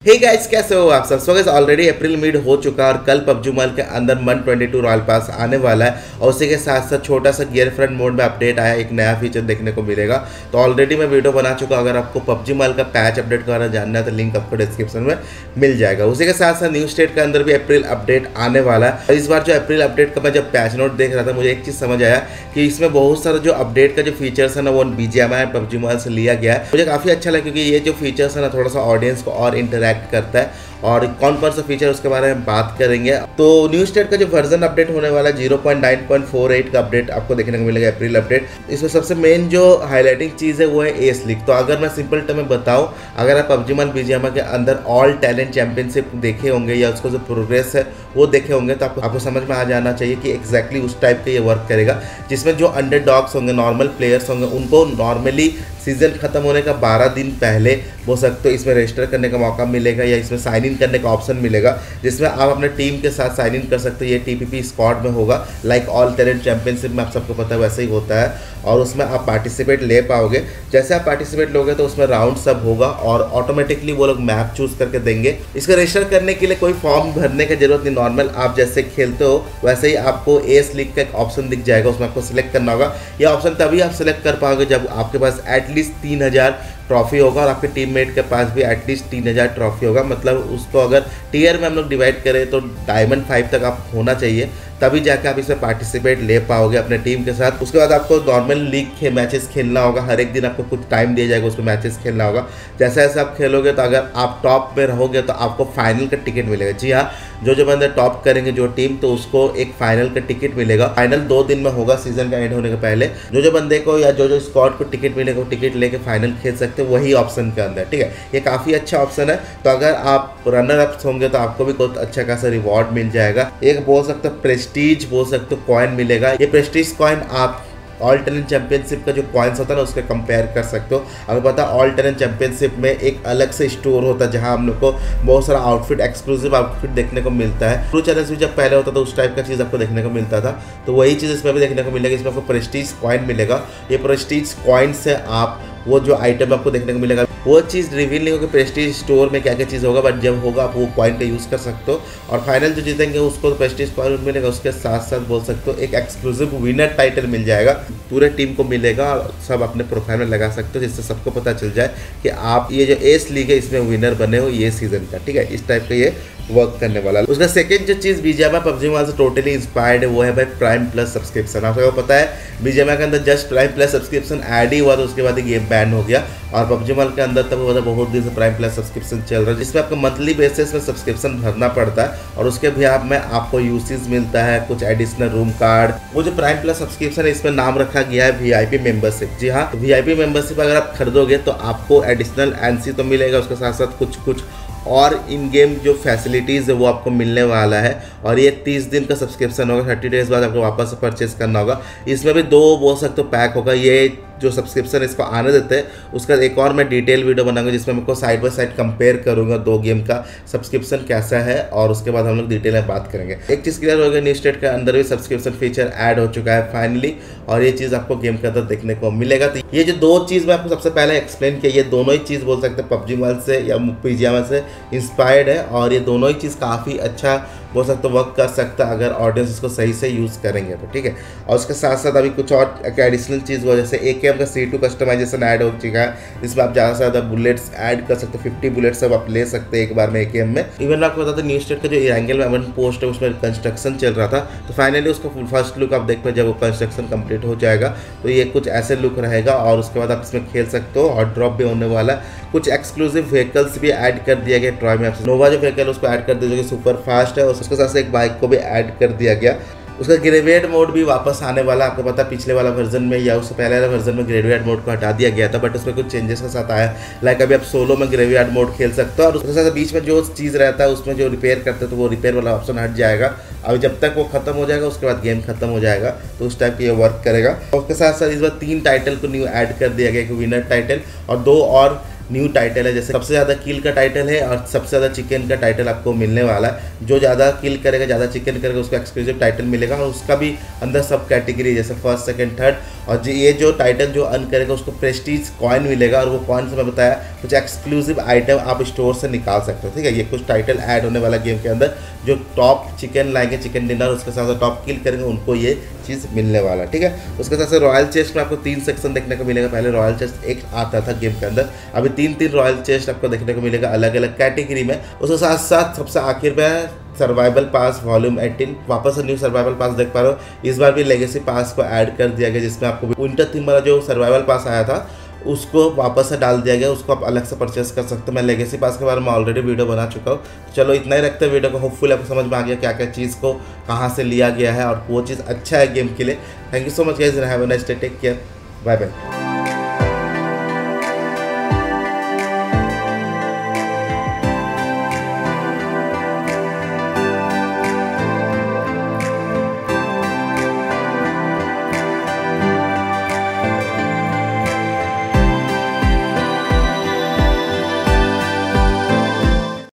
Hey guys, कैसे हो आप सब। So guys, already April mid हो चुका है और कल पबजी मोबाइल के अंदर 122 रॉयल पास आने वाला है और उसी के साथ साथ छोटा सा गियर फ्रंट मोड में अपडेट आया, एक नया फीचर देखने को मिलेगा। तो ऑलरेडी मैं वीडियो बना चुका, अगर आपको पबजी मोबाइल का पैच अपडेट के बारे में जानना है तो लिंक आपको डिस्क्रिप्शन में मिल जाएगा। उसी के साथ साथ न्यू स्टेट के अंदर भी अप्रैल अपडेट आने वाला है। इस बार जो अप्रैल अपडेट का मैं जब पैच नोट देख रहा था, मुझे एक चीज़ समझ आया कि इसमें बहुत सारा जो अपडेट का जो फीचर्स है ना, वो BGMI पबजी मोबाइल से लिया गया है। मुझे काफ़ी अच्छा लगा क्योंकि ये जो फीचर्स है ना, थोड़ा सा ऑडियंस को और इंटरेक्ट करता है और कौन कौन सा फीचर उसके बारे में बात करेंगे। तो न्यू स्टेट का जो वर्जन अपडेट होने वाला है 0.9.48 का अपडेट आपको देखने को मिलेगा, अप्रैल अपडेट। इसमें सबसे मेन जो हाईलाइटिंग चीज़ है वो है एस लीग। तो अगर मैं सिंपल टर्म में बताऊं, अगर आप पबजी मोबाइल BGMI के अंदर ऑल टैलेंट चैंपियनशिप देखे होंगे या उसका जो प्रोग्रेस है वो देखे होंगे, तो आपको समझ में आ जाना चाहिए कि एग्जैक्टली उस टाइप का ये वर्क करेगा, जिसमें जो अंडरडॉग्स होंगे, नॉर्मल प्लेयर्स होंगे, उनको नॉर्मली सीजन खत्म होने का 12 दिन पहले हो सकते हो इसमें रजिस्टर करने का मौका मिलेगा या इसमें साइन इन करने का ऑप्शन मिलेगा, जिसमें आप अपने टीम के साथ साइन इन कर सकते हो। ये TPP स्क्वाड में होगा, लाइक ऑल टैलेंट चैंपियनशिप में आप सबको पता है वैसे ही होता है। और उसमें आप पार्टिसिपेट ले पाओगे। जैसे आप पार्टिसिपेट लोगे तो उसमें राउंड सब होगा और ऑटोमेटिकली वो लोग मैप चूज करके देंगे। इसका रजिस्टर करने के लिए कोई फॉर्म भरने की जरूरत नहीं, नॉर्मल आप जैसे खेलते हो वैसे ही आपको एस लीग का एक ऑप्शन दिख जाएगा, उसमें आपको सिलेक्ट करना होगा। यह ऑप्शन तभी आप सिलेक्ट कर पाओगे जब आपके पास एटलीस्ट 3000 ट्रॉफी होगा और आपके टीममेट के पास भी एटलीस्ट 3000 ट्रॉफी होगा। मतलब उसको अगर टीयर में हम लोग डिवाइड करें तो डायमंड 5 तक आप होना चाहिए, तभी जाके आप इसमें पार्टिसिपेट ले पाओगे अपने टीम के साथ। उसके बाद आपको नॉर्मल लीग के मैचेस खेलना होगा, हर एक दिन आपको कुछ टाइम दिया जाएगा, उसमें मैचेस खेलना होगा। जैसे जैसे आप खेलोगे तो अगर आप टॉप में रहोगे तो आपको फाइनल का टिकट मिलेगा। जी हाँ, जो बंदे टॉप करेंगे जो टीम, तो उसको एक फाइनल का टिकट मिलेगा। फाइनल 2 दिन में होगा सीजन का एंड होने के पहले। जो बंदे को या जो स्क्वाड को टिकट मिलेगा वो टिकट लेके फाइनल खेल सकते हैं वही ऑप्शन के अंदर, ठीक है। ये काफ़ी अच्छा ऑप्शन है। तो अगर आप रनर अप्स होंगे तो आपको भी कुछ अच्छा खासा रिवॉर्ड मिल जाएगा। एक बोल सकते हो प्रेस्टीज, बोल सकते हो कॉइन मिलेगा। ये प्रेस्टीज कॉइन आप ऑल टैलेंट चैंपियनशिप का जो कॉइन्स होता है ना, उसके कंपेयर कर सकते हो। हमें पता है ऑल टैलेंट चैंपियनशिप में एक अलग से स्टोर होता है जहां हम लोग को बहुत सारा आउटफिट, एक्सक्लूसिव आउटफिट देखने को मिलता है। ट्रू चैलेंज भी जब पहले होता था उस टाइप का चीज़ आपको देखने को मिलता था, तो वही चीज़ इसमें भी देखने को मिलेगा। इसमें आपको प्रेस्टीज कॉइन मिलेगा। ये प्रेस्टीज कॉइन से आप वो जो आइटम आपको देखने को मिलेगा वो चीज़ रिवील नहीं होगी प्रेस्टीज स्टोर में क्या क्या चीज़ होगा, बट जब होगा आप वो कॉइन का यूज़ कर सकते हो। और फाइनल जो जीतेंगे उसको प्रेस्टीज कॉइन मिलेगा। उसके साथ साथ बोल सकते हो एक एक्सक्लूसिव विनर टाइटल मिल जाएगा, पूरे टीम को मिलेगा और सब अपने प्रोफाइल में लगा सकते हो, जिससे सबको पता चल जाए कि आप ये जो एस लीग है इसमें विनर बने हो ये सीजन का, ठीक है। इस टाइप का ये वर्क करने वाला है। उसका सेकंड जो चीज़ BGMI पबजी मोबाइल से टोटली इंस्पायर्ड है वो है भाई प्राइम प्लस सब्सक्रिप्शन। आप सबको पता है BGMI के अंदर just prime plus subscription add ही हुआ तो उसके बाद गेम बैन हो गया और पबजी मोबाइल के अंदर तब बहुत दिन से प्राइम प्लस सब्सक्रिप्शन चल रहा है, जिसमें आपको मंथली बेसिस में सब्सक्रिप्शन भरना पड़ता है और उसके भी आप में आपको यूसेज मिलता है, कुछ एडिशनल रूम कार्ड। वो जो प्राइम प्लस सब्सक्रिप्शन है इसमें नाम रखा गया है VIP मेंबरशिप। जी हाँ, VIP मेंबरशिप अगर आप खरीदोगे तो आपको एडिशनल NC तो मिलेगा, उसके साथ साथ कुछ और इन गेम जो फैसिलिटीज़ है वो आपको मिलने वाला है। और ये 30 दिन का सब्सक्रिप्शन होगा, 30 डेज बाद आपको वापस से परचेज करना होगा। इसमें भी 2 बोल सकते हो पैक होगा। ये जो सब्सक्रिप्शन इसको आने देते हैं उसका एक और मैं डिटेल वीडियो बनाऊंगा जिसमें मैं आपको साइड बाय साइड कंपेयर करूंगा 2 गेम का सब्सक्रिप्शन कैसा है और उसके बाद हम लोग डिटेल में बात करेंगे। एक चीज़ क्लियर हो गया, न्यू स्टेट के अंदर भी सब्सक्रिप्शन फीचर ऐड हो चुका है फाइनली और ये चीज़ आपको गेम के अंदर देखने को मिलेगा। तो ये जो 2 चीज़ मैं आपको सबसे पहले एक्सप्लेन किया, ये दोनों ही चीज़ बोल सकते हैं पबजी मोबाइल से या BGMI से इंस्पायर्ड है और ये दोनों ही चीज़ काफ़ी अच्छा बोल सकते वर्क कर सकता है अगर ऑडियंस इसको सही से यूज़ करेंगे तो, ठीक है। और उसके साथ साथ अभी कुछ और एडिशनल चीज़ हो, जैसे AKM का C2 कस्टमाइजेशन ऐड हो चुका है, जिसमें आप ज़्यादा से ज़्यादा बुलेट्स ऐड कर सकते हो। 50 बुलेट्स सब आप ले सकते हैं एक बार में AKM में। इवन आपको बता दें न्यू स्टेट का जो एंगल में पोस्ट है उसमें कंस्ट्रक्शन चल रहा था, तो फाइनली उसका फर्स्ट लुक आप देख पाए जब वो कंस्ट्रक्शन कंप्लीट हो जाएगा तो ये कुछ ऐसे लुक रहेगा और उसके बाद आप इसमें खेल सकते हो। और ड्रॉप भी होने वाला है, कुछ एक्सक्लूसिव व्हीकल्स भी ऐड कर दिया गया ट्रॉय में। नोवा जो व्हीकल उसको ऐड कर दिया जो कि सुपर फास्ट है, उसके साथ एक बाइक को भी ऐड कर दिया गया। उसका ग्रेविएट मोड भी वापस आने वाला, आपको पता पिछले वाला वर्जन में या उससे पहले वाला वर्जन में ग्रेविएट मोड को हटा दिया गया था, बट उसमें कुछ चेंजेस के साथ आया। लाइक अभी आप सोलो में ग्रेविएट मोड खेल सकते हो और उसके साथ बीच में जो चीज़ रहता है उसमें जो रिपेयर करते हैं तो वो रिपेयर वाला ऑप्शन हट जाएगा। अभी जब तक वो खत्म हो जाएगा उसके बाद गेम खत्म हो जाएगा, तो उस टाइप की ये वर्क करेगा। और उसके साथ साथ इस बार 3 टाइटल को न्यू ऐड कर दिया गया, एक विनर टाइटल और 2 और न्यू टाइटल है, जैसे सबसे ज़्यादा किल का टाइटल है और सबसे ज़्यादा चिकन का टाइटल आपको मिलने वाला है। जो ज़्यादा किल करेगा, ज़्यादा चिकन करेगा, उसको एक्सक्लूसिव टाइटल मिलेगा और उसका भी अंदर सब कैटेगरी जैसे फर्स्ट सेकंड थर्ड, और ये जो टाइटल जो अर्न करेगा उसको प्रेस्टीज कॉइन मिलेगा, और वो कॉइन से मैं बताया कुछ एक्सक्लूसिव आइटम आप स्टोर से निकाल सकते हो। ठीक है, ये कुछ टाइटल ऐड होने वाला गेम के अंदर, जो टॉप चिकन लाएंगे चिकन डिनर, उसके साथ साथ टॉप किल करेंगे उनको ये चीज़ मिलने वाला। ठीक है, उसके साथ साथ रॉयल चेस्ट में आपको 3 सेक्शन देखने को मिलेगा। पहले रॉयल चेस्ट एक आता था गेम के अंदर, अभी 3 रॉयल चेस्ट आपको देखने को मिलेगा अलग अलग कैटेगरी में। उसके साथ साथ सबसे आखिर में सर्वाइवल पास वॉल्यूम 18 वापस से न्यू सर्वाइवल पास देख पा रहे हो। इस बार भी लेगेसी पास को ऐड कर दिया गया, जिसमें आपको विंटर थीम वाला जो सर्वाइवल पास आया था उसको वापस से डाल दिया गया, उसको आप अलग से परचेस कर सकते हो। मैं लेगेसी पास के बारे में ऑलरेडी वीडियो बना चुका हूँ। चलो इतना ही रखते हैं वीडियो को, होपफुल आपको समझ में आ गया क्या क्या चीज़ को कहाँ से लिया गया है और वो चीज़ अच्छा है गेम के लिए। Thank you so much guys, have a nice day, take care, bye bye.